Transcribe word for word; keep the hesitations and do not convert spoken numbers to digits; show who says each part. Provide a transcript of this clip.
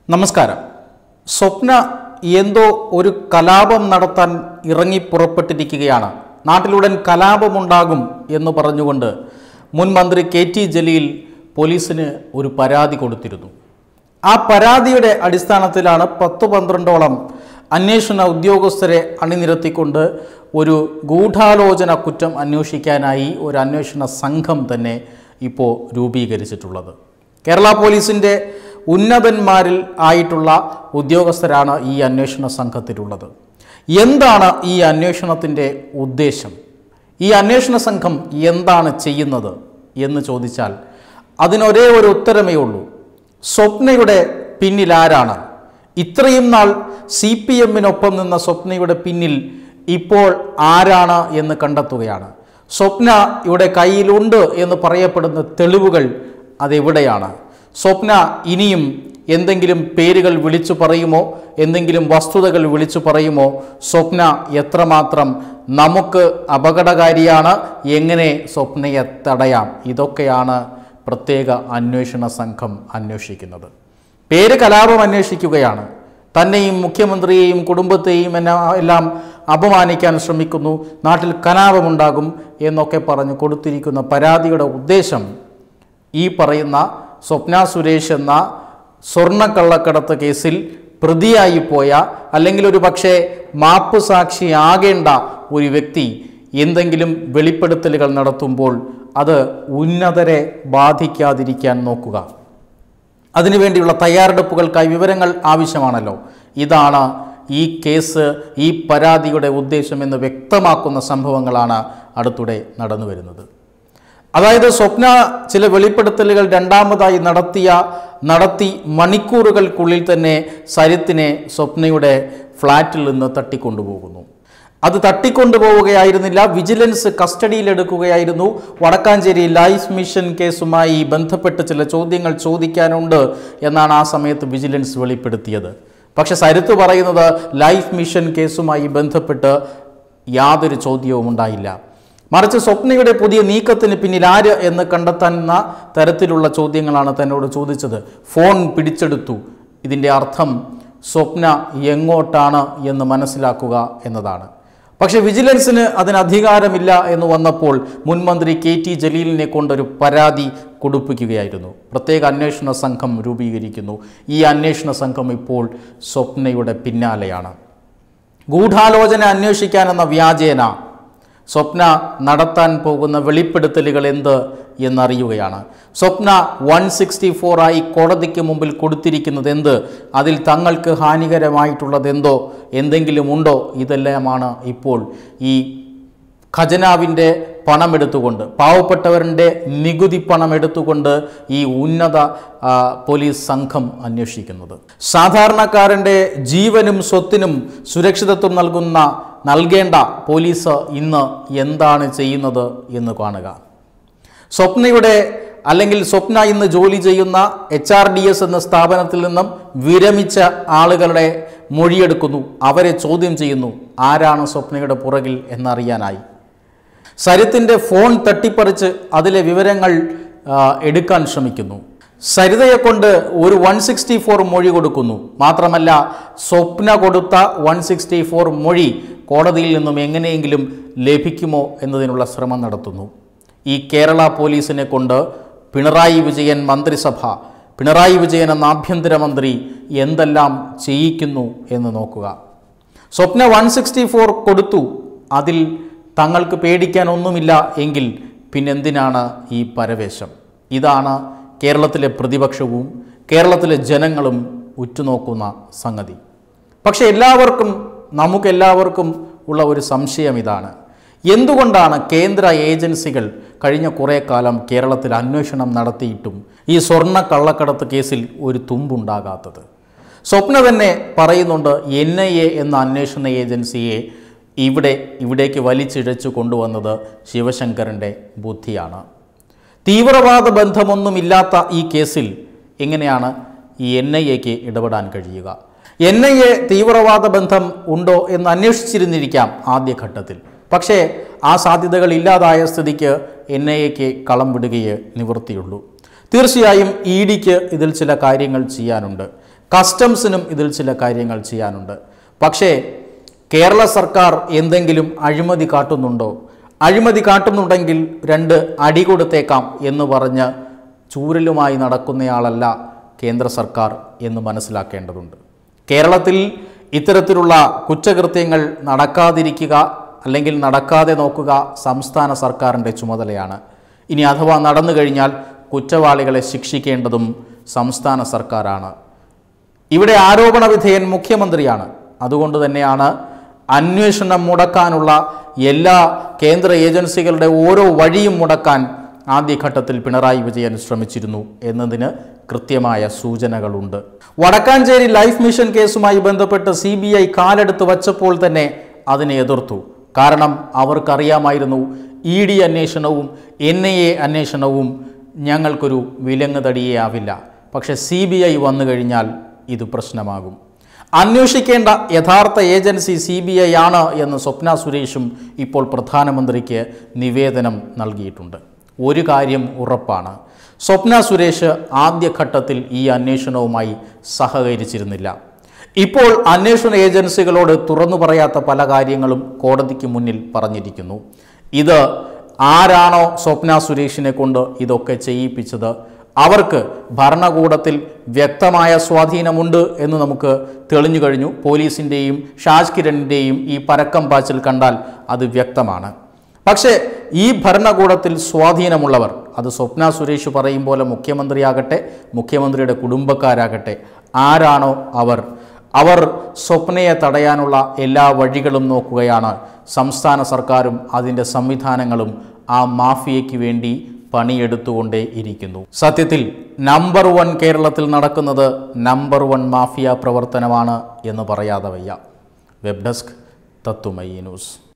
Speaker 1: നമസ്കാരം. സ്വപ്ന എന്തോ ഒരു കലാപം നടത്താൻ ഇറങ്ങി പുറപ്പെട്ടിരിക്കുകയാണ്. നാട്ടിലുടൻ കലാപമുണ്ടാകും എന്ന് പറഞ്ഞുകൊണ്ട് മുൻ മന്ത്രി കെ ടി ജലീൽ പോലീസിന് ഒരു പരാതി കൊടുത്തിരുന്നു. ആ പരാതിയുടെ അടിസ്ഥാനത്തിലാണ് പത്ത് പന്ത്രണ്ടോളം അന്വേഷണ ഉദ്യോഗസ്ഥരെ അണിനിരത്തിക്കൊണ്ട് ഒരു ഗൂഢാലോചന കുറ്റം അന്വേഷിക്കാനായി ഒരു അന്വേഷണ സംഘം തന്നെ ഇപ്പോൾ രൂപീകരിച്ചിട്ടുള്ളത്. കേരള പോലീസിൻ്റെ ഉന്നതന്മാരിൽ ആയിട്ടുള്ള ഉദ്യോഗസ്ഥരാണ് ഈ അന്വേഷണ സംഘത്തിലുള്ളത്. എന്താണ് ഈ അന്വേഷണത്തിൻ്റെ ഉദ്ദേശം? ഈ അന്വേഷണ സംഘം എന്താണ് ചെയ്യുന്നത് എന്ന് ചോദിച്ചാൽ അതിനൊരേ ഒരു ഉത്തരമേ ഉള്ളൂ. സ്വപ്നയുടെ പിന്നിൽ ആരാണ്? ഇത്രയും നാൾ സി പി എമ്മിനൊപ്പം നിന്ന സ്വപ്നയുടെ പിന്നിൽ ഇപ്പോൾ ആരാണ് എന്ന് കണ്ടെത്തുകയാണ്. സ്വപ്നയുടെ കയ്യിലുണ്ട് എന്ന് പറയപ്പെടുന്ന തെളിവുകൾ അതെവിടെയാണ്? സ്വപ്ന ഇനിയും എന്തെങ്കിലും പേരുകൾ വിളിച്ചു പറയുമോ? എന്തെങ്കിലും വസ്തുതകൾ വിളിച്ചു പറയുമോ? സ്വപ്ന എത്രമാത്രം നമുക്ക് അപകടകാരിയാണ്? എങ്ങനെ സ്വപ്നയെ തടയാം? ഇതൊക്കെയാണ് പ്രത്യേക അന്വേഷണ സംഘം അന്വേഷിക്കുന്നത്. പേര് കലാപം അന്വേഷിക്കുകയാണ്. തന്നെയും മുഖ്യമന്ത്രിയെയും കുടുംബത്തെയും എല്ലാം അപമാനിക്കാൻ ശ്രമിക്കുന്നു, നാട്ടിൽ കലാപമുണ്ടാകും എന്നൊക്കെ പറഞ്ഞ് കൊടുത്തിരിക്കുന്ന പരാതിയുടെ ഉദ്ദേശം ഈ പറയുന്ന സ്വപ്ന സുരേഷ് എന്ന സ്വർണ്ണക്കള്ളക്കടത്ത് കേസിൽ പ്രതിയായി പോയ, അല്ലെങ്കിൽ ഒരു പക്ഷേ മാപ്പ് സാക്ഷിയാകേണ്ട ഒരു വ്യക്തി എന്തെങ്കിലും വെളിപ്പെടുത്തലുകൾ നടത്തുമ്പോൾ അത് ഉന്നതരെ ബാധിക്കാതിരിക്കാൻ നോക്കുക. അതിനുവേണ്ടിയുള്ള തയ്യാറെടുപ്പുകൾക്കായി വിവരങ്ങൾ ആവശ്യമാണല്ലോ. ഇതാണ് ഈ കേസ്, ഈ പരാതിയുടെ ഉദ്ദേശമെന്ന് വ്യക്തമാക്കുന്ന സംഭവങ്ങളാണ് അടുത്തിടെ നടന്നു വരുന്നത്. അതായത് സ്വപ്ന ചില വെളിപ്പെടുത്തലുകൾ രണ്ടാമതായി നടത്തിയ നടത്തി മണിക്കൂറുകൾക്കുള്ളിൽ തന്നെ സരിത്തിനെ സ്വപ്നയുടെ ഫ്ലാറ്റിൽ നിന്ന് തട്ടിക്കൊണ്ടുപോകുന്നു. അത് തട്ടിക്കൊണ്ടുപോവുകയായിരുന്നില്ല, വിജിലൻസ് കസ്റ്റഡിയിലെടുക്കുകയായിരുന്നു. വടക്കാഞ്ചേരി ലൈഫ് മിഷൻ കേസുമായി ബന്ധപ്പെട്ട് ചില ചോദ്യങ്ങൾ ചോദിക്കാനുണ്ട് എന്നാണ് ആ സമയത്ത് വിജിലൻസ് വെളിപ്പെടുത്തിയത്. പക്ഷെ സരിത്ത് പറയുന്നത് ലൈഫ് മിഷൻ കേസുമായി ബന്ധപ്പെട്ട് യാതൊരു ചോദ്യവും ഉണ്ടായില്ല. മറിച്ച് സ്വപ്നയുടെ പുതിയ നീക്കത്തിന് പിന്നിൽ ആര് എന്ന് കണ്ടെത്തുന്ന തരത്തിലുള്ള ചോദ്യങ്ങളാണ് തന്നോട് ചോദിച്ചത്. ഫോൺ പിടിച്ചെടുത്തു. ഇതിൻ്റെ അർത്ഥം സ്വപ്ന എങ്ങോട്ടാണ് എന്ന് മനസ്സിലാക്കുക എന്നതാണ്. പക്ഷേ വിജിലൻസിന് അതിന് അധികാരമില്ല എന്ന് വന്നപ്പോൾ മുൻമന്ത്രി കെ ടി ജലീലിനെ കൊണ്ടൊരു പരാതി കൊടുപ്പിക്കുകയായിരുന്നു. പ്രത്യേക അന്വേഷണ സംഘം രൂപീകരിക്കുന്നു. ഈ അന്വേഷണ സംഘം ഇപ്പോൾ സ്വപ്നയുടെ പിന്നാലെയാണ്. ഗൂഢാലോചന അന്വേഷിക്കാനെന്ന വ്യാജേന സ്വപ്ന നടത്താൻ പോകുന്ന വെളിപ്പെടുത്തലുകൾ എന്ത് എന്നറിയുകയാണ്. സ്വപ്ന വൺ സിക്സ്റ്റി ഫോർ ആയി കോടതിക്ക് മുമ്പിൽ കൊടുത്തിരിക്കുന്നത് എന്ത്? അതിൽ തങ്ങൾക്ക് ഹാനികരമായിട്ടുള്ളത് എന്തോ എന്തെങ്കിലും ഉണ്ടോ? ഇതെല്ലാമാണ് ഇപ്പോൾ ഈ ഖജനാവിൻ്റെ പണമെടുത്തുകൊണ്ട്, പാവപ്പെട്ടവരുടെ നികുതി പണം എടുത്തുകൊണ്ട് ഈ ഉന്നത പോലീസ് സംഘം അന്വേഷിക്കുന്നത്. സാധാരണക്കാരൻ്റെ ജീവനും സ്വത്തിനും സുരക്ഷിതത്വം നൽകുന്ന നൽകേണ്ട പോലീസ് ഇന്ന് എന്താണ് ചെയ്യുന്നത് എന്ന് കാണുക. സ്വപ്നയുടെ അല്ലെങ്കിൽ സ്വപ്ന ഇന്ന് ജോലി ചെയ്യുന്ന എച്ച് ആർ ഡി എസ് എന്ന സ്ഥാപനത്തിൽ നിന്നും വിരമിച്ച ആളുകളുടെ മൊഴിയെടുക്കുന്നു, അവരെ ചോദ്യം ചെയ്യുന്നു. ആരാണ് സ്വപ്നയുടെ പുറകിൽ എന്നറിയാനായി. സരിത്തിൻ്റെ ഫോൺ തട്ടിപ്പറിച്ച് അതിലെ വിവരങ്ങൾ എടുക്കാൻ ശ്രമിക്കുന്നു. സരിതയെ കൊണ്ട് ഒരു വൺ സിക്സ്റ്റി ഫോർ മൊഴി കൊടുക്കുന്നു. മാത്രമല്ല സ്വപ്ന കൊടുത്ത വൺ സിക്സ്റ്റി ഫോർ മൊഴി കോടതിയിൽ നിന്നും എങ്ങനെയെങ്കിലും ലഭിക്കുമോ എന്നതിനുള്ള ശ്രമം നടത്തുന്നു. ഈ കേരള പോലീസിനെ കൊണ്ട് പിണറായി വിജയൻ മന്ത്രിസഭ, പിണറായി വിജയൻ എന്ന ആഭ്യന്തരമന്ത്രി എന്തെല്ലാം ചെയ്യിക്കുന്നു എന്ന് നോക്കുക. സ്വപ്ന വൺ സിക്സ്റ്റി ഫോർ കൊടുത്തു. അതിൽ തങ്ങൾക്ക് പേടിക്കാൻ ഒന്നുമില്ല എങ്കിൽ പിന്നെന്തിനാണ് ഈ പരവേശം? ഇതാണ് കേരളത്തിലെ പ്രതിപക്ഷവും കേരളത്തിലെ ജനങ്ങളും ഉറ്റുനോക്കുന്ന സംഗതി. പക്ഷെ എല്ലാവർക്കും നമുക്കെല്ലാവർക്കും ഉള്ള ഒരു സംശയം ഇതാണ്: എന്തുകൊണ്ടാണ് കേന്ദ്ര ഏജൻസികൾ കഴിഞ്ഞ കുറേ കാലം കേരളത്തിൽ അന്വേഷണം നടത്തിയിട്ടും ഈ സ്വർണ്ണ കള്ളക്കടത്ത് കേസിൽ ഒരു തുമ്പുണ്ടാകാത്തത്? സ്വപ്ന തന്നെ പറയുന്നുണ്ട്, എൻ ഐ എ എന്ന അന്വേഷണ ഏജൻസിയെ ഇവിടെ ഇവിടേക്ക് വലിച്ചിഴച്ചു കൊണ്ടുവന്നത് ശിവശങ്കറിൻ്റെ ബുദ്ധിയാണ്. തീവ്രവാദ ബന്ധമൊന്നുമില്ലാത്ത ഈ കേസിൽ എങ്ങനെയാണ് ഈ എൻ ഐ എക്ക് ഇടപെടാൻ കഴിയുക? എൻ ഐ എ തീവ്രവാദ ബന്ധം ഉണ്ടോ എന്ന് അന്വേഷിച്ചിരുന്നിരിക്കാം ആദ്യഘട്ടത്തിൽ. പക്ഷേ ആ സാധ്യതകൾ ഇല്ലാതായ സ്ഥിതിക്ക് എൻ ഐ എക്ക് കളം വിടുകയേ നിവൃത്തിയുള്ളൂ. തീർച്ചയായും ഇ ഡിക്ക് ഇതിൽ ചില കാര്യങ്ങൾ ചെയ്യാനുണ്ട്. കസ്റ്റംസിനും ഇതിൽ ചില കാര്യങ്ങൾ ചെയ്യാനുണ്ട്. പക്ഷേ കേരള സർക്കാർ എന്തെങ്കിലും അഴിമതി കാട്ടുന്നുണ്ടോ? അഴിമതി കാട്ടുന്നുണ്ടെങ്കിൽ രണ്ട് അടി കൊടുത്തേക്കാം എന്ന് പറഞ്ഞ് ചൂരലുമായി നടക്കുന്നയാളല്ല കേന്ദ്ര സർക്കാർ എന്ന് മനസ്സിലാക്കേണ്ടതുണ്ട്. കേരളത്തിൽ ഇത്തരത്തിലുള്ള കുറ്റകൃത്യങ്ങൾ നടക്കാതിരിക്കുക അല്ലെങ്കിൽ നടക്കാതെ നോക്കുക സംസ്ഥാന സർക്കാരിൻ്റെ ചുമതലയാണ്. ഇനി അഥവാ നടന്നു കഴിഞ്ഞാൽ കുറ്റവാളികളെ ശിക്ഷിക്കേണ്ടതും സംസ്ഥാന സർക്കാരാണ്. ഇവിടെ ആരോപണ വിധേയൻ മുഖ്യമന്ത്രിയാണ്. അതുകൊണ്ട് തന്നെയാണ് അന്വേഷണം മുടക്കാനുള്ള എല്ലാ കേന്ദ്ര ഏജൻസികളുടെ ഓരോ വഴിയും മുടക്കാൻ ആദ്യഘട്ടത്തിൽ പിണറായി വിജയൻ ശ്രമിച്ചിരുന്നു എന്നതിന് കൃത്യമായ സൂചനകളുണ്ട്. വടക്കാഞ്ചേരി ലൈഫ് മിഷൻ കേസുമായി ബന്ധപ്പെട്ട് സി ബി ഐ കാലെടുത്ത് വച്ചപ്പോൾ തന്നെ അതിനെ എതിർത്തു. കാരണം അവർക്കറിയാമായിരുന്നു ഇ ഡി അന്വേഷണവും എൻ ഐ എ അന്വേഷണവും ഞങ്ങൾക്കൊരു വിലങ്ങ് തടിയാവില്ല. പക്ഷെ സി ബി ഐ വന്നു കഴിഞ്ഞാൽ ഇത് പ്രശ്നമാകും. അന്വേഷിക്കേണ്ട യഥാർത്ഥ ഏജൻസി സി ബി ഐ ആണ് എന്ന് സ്വപ്ന സുരേഷും ഇപ്പോൾ പ്രധാനമന്ത്രിക്ക് നിവേദനം നൽകിയിട്ടുണ്ട്. ഒരു കാര്യം ഉറപ്പാണ്, സ്വപ്ന സുരേഷ് ആദ്യഘട്ടത്തിൽ ഈ അന്വേഷണവുമായി സഹകരിച്ചിരുന്നില്ല. ഇപ്പോൾ അന്വേഷണ ഏജൻസികളോട് തുറന്നു പറയാത്ത പല കാര്യങ്ങളും കോടതിക്ക് മുന്നിൽ പറഞ്ഞിരിക്കുന്നു. ഇത് ആരാണോ സ്വപ്ന സുരേഷിനെ കൊണ്ട് ഇതൊക്കെ ചെയ്യിപ്പിച്ചത് അവർക്ക് ഭരണകൂടത്തിൽ വ്യക്തമായ സ്വാധീനമുണ്ട് എന്ന് നമുക്ക് തെളിഞ്ഞു കഴിഞ്ഞു. പോലീസിൻ്റെയും ഷാജ് കിരണിൻ്റെയും ഈ പരക്കം പാച്ചിൽ കണ്ടാൽ അത് വ്യക്തമാണ്. പക്ഷേ ഈ ഭരണകൂടത്തിൽ സ്വാധീനമുള്ളവർ, അത് സ്വപ്ന സുരേഷ് പറയും പോലെ മുഖ്യമന്ത്രിയാകട്ടെ മുഖ്യമന്ത്രിയുടെ കുടുംബക്കാരാകട്ടെ, ആരാണോ അവർ അവർ സ്വപ്നയെ തടയാനുള്ള എല്ലാ വഴികളും നോക്കുകയാണ്. സംസ്ഥാന സർക്കാരും അതിൻ്റെ സംവിധാനങ്ങളും ആ മാഫിയയ്ക്ക് വേണ്ടി പണിയെടുത്തുകൊണ്ടേ ഇരിക്കുന്നു. സത്യത്തിൽ നമ്പർ വൺ കേരളത്തിൽ നടക്കുന്നത് നമ്പർ വൺ മാഫിയ പ്രവർത്തനമാണ് എന്ന് പറയാതെ വയ്യ. Web desk Tatwamayi news.